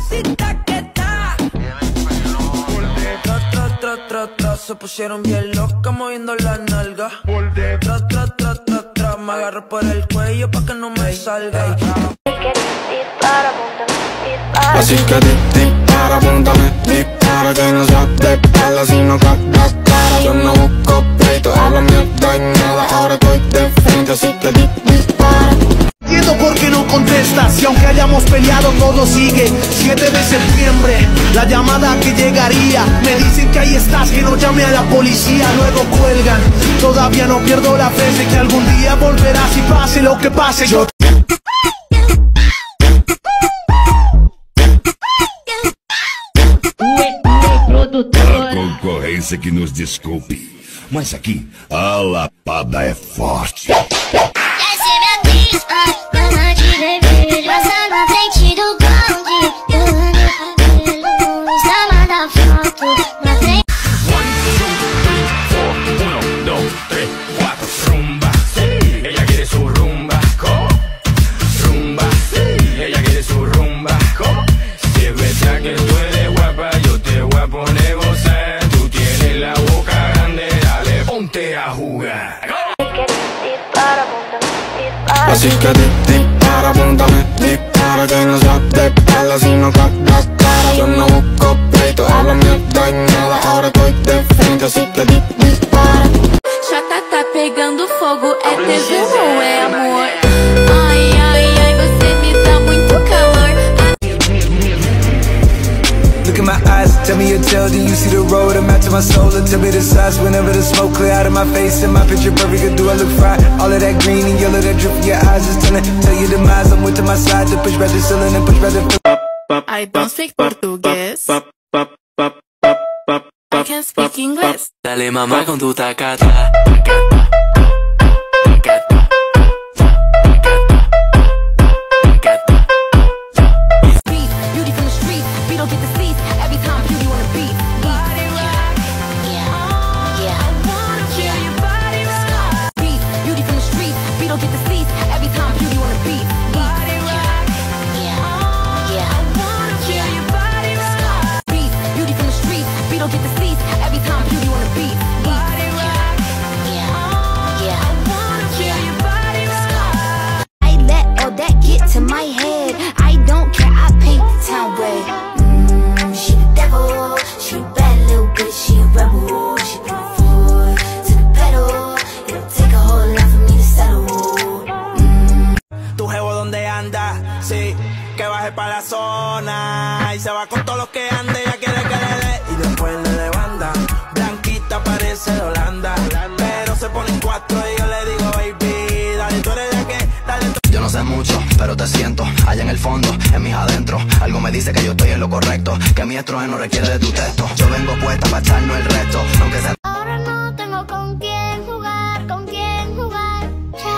suavecita que está. Se pusieron bien locas moviendo la nalga. Me agarro por el cuello pa' que no me salga. Así que dispara, apúntame, dispara, que no seas de espalda, sino cara. Yo no busco pleito, habla mierda y nada, ahora estoy de frente, así que dispara. Entiendo por qué no contestas, y aunque hayamos peleado todo sigue. 7 de septiembre, la llamada que llegaría. Me dicen que ahí estás, que no llame a la policía. Luego cuelgan, todavía no pierdo la fe de que algún día volverás y pase lo que pase. Yo A concorrência que nos desculpe, mas aqui a lapada é forte. Passa na frente do bonde, está da foto na frente. 1, 2, 3, 4, rumba, sí, ella quiere su rumba, ¿cómo? Rumba, sí, ella quiere su rumba, ¿cómo? Si es verdad que tú eres guapa, yo te voy a poner gozar. Tú tienes la boca grande, dale, ponte a jugar. Así que dispara, apúntame, dispara, que no seas de espalda, sino cara. Yo no busco pleito, habla mierda y nada, ahora estoy de frente, así que dispara. Já tá pegando fogo, é tesão ou é amor? Ai, ai, ai, você me dá muito calor. Look in my eyes, tell me your tale, do you see the road? I'm out to my soul, and tell me the size. Whenever the smoke clear out of my face, and my picture perfect, do I look fine? All of that green and yellow that drip from your eyes is tell your demise. I'm with to my side to push back the ceiling and push back the. I don't speak português. I can speak English. Dale mamá con tu tacata. Beauty from the street, we don't get the seats. Every time beauty on the beat. Body rock, yeah. I wanna feel your body rock. Beauty from the street, we don't get the seats. Every time beauty on the beat. Body rock, yeah. I wanna feel your body rock. Beauty from the street, we don't get the seats. Every time beauty on the beat. Body rock, yeah. I wanna feel your body rock. I let all that get to my head. I don't care, I paint the town red. She the devil, she a bad little bitch, she a rebel. She put her foot to the pedal. It'll take a whole lot for me to settle. tu jevo donde anda, sí, que baje para la zona. Y se va con todos los que ande, ya quiere que le dé. Y después le levanta, blanquita parece de Holanda. Pero se ponen 4 y yo le digo, baby, dale, tú eres de qué, dale tú. Yo no sé mucho, pero te siento allá en el fondo, en mis adentro. Algo me dice que yo estoy en lo correcto, que mi estrógeno requiere de tu texto. Yo vengo puesta para echarnos el resto, aunque sea. Ahora no tengo con quién jugar, con quién jugar.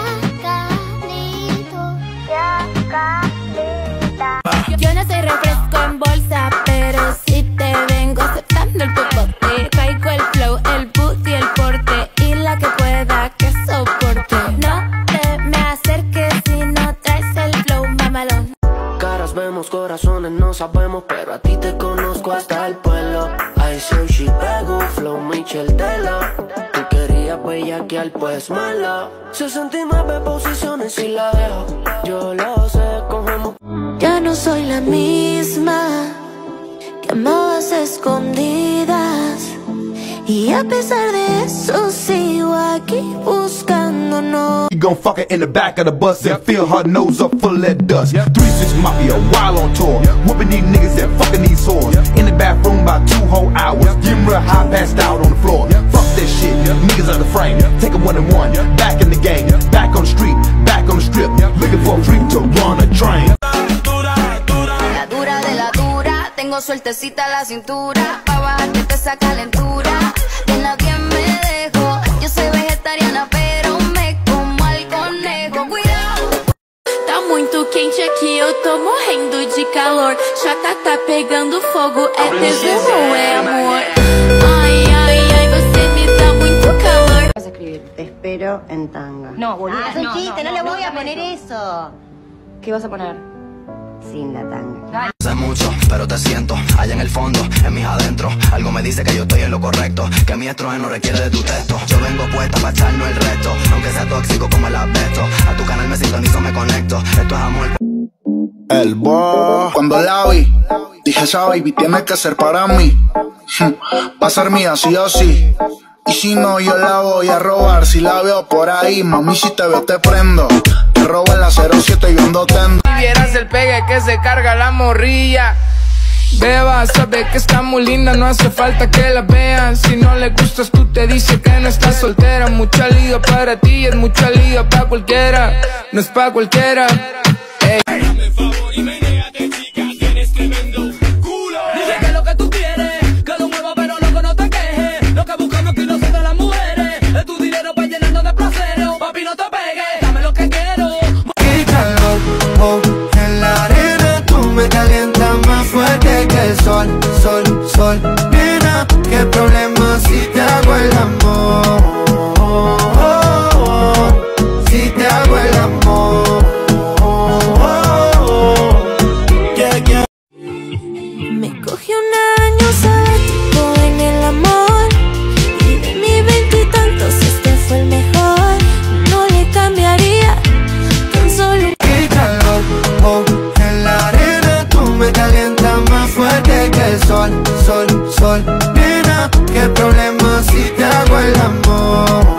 Chacarito, Yo no soy refresco en bolsa, pero si te vengo aceptando el popote. Traigo el flow, el booty, el porte y la que pueda que soporte. No te me acerques si no traes el flow, mamalón. Caras vemos, corazones no sabemos, pero a ti te conozco hasta el pueblo. I say she pego, flow Michel Tela. Tú querías bellaquear, pues mala. 69 posiciones y la dejo. Yo lo sé, cogemos. Ya no soy la misma que amabas escondidas. Y a pesar de eso sigo aquí buscándonos. You gon' fuck her in the back of the bus and fill her nose up full of that dust. 3-6 Mafia, while on tour, whooping these niggas and fucking these whores. In the bathroom about 2 whole hours, getting real high, passed out on the floor. Fuck that shit, niggas out the frame, take a 1-and-1, back in the game, back on the street, back on the strip, looking for a freak to run a train. La dura de la dura, tengo sueltecita la cintura. Pa' bajarte esa calentura, de nadie me dejo. Yo soy vegetariana, pero me como al conejo. Cuidado! Tá muito quente aqui, eu tô morrendo de calor. Chata tá pegando fogo, é tesão ou é amor? Ai, ai, ai, você me dá muito calor. Vas a escribir, te espero en tanga. No, boludo. Es un chiste, no le voy a poner eso. ¿Qué vas a poner? sin la tanga. Sé mucho, pero te siento allá en el fondo, en mis adentros. Algo me dice que yo estoy en lo correcto, que mi estreno requiere de tu texto. Yo vengo puesta para echarnos el resto, aunque sea tóxico como el asbesto. A tu canal me sintonizo, me conecto. Esto es amor. El boss. Cuando la vi, dije esa baby tiene que ser para mí. Va a ser mía sí o sí. Y si no, yo la voy a robar. Si la veo por ahí, mami, si te veo te prendo. Te robo en la 07 y yo ando tendo. Si vieras el pegue que se carga la morrilla. Beba, sabe que está muy linda, no hace falta que la vean. Si no le gustas tú te dice que no estás soltera. Mucha liga para ti, es mucha liga para cualquiera. No es para cualquiera. Ey. Dame favor y menéate, chica, tienes tremendo culo. Dile que lo que tú quieres, que lo mueva pero loco no te quejes. Lo que buscamos aquí nosotros las mujeres es tu dinero para llenarnos de placeres. Papi, no te pegues, dame lo que quiero. Qué calor, oh, en la arena tú me calientas más fuerte que el sol, sol, sol. Nena, qué problema si te hago el amor, si te hago el amor. Me cogió un año sabático en el amor y de mis 20 y tantos este fue el mejor. No le cambiaría tan solo. Qué calor, oh, en la arena tú me calientas más fuerte que el sol, sol, sol. Nena, qué problema si te hago el amor.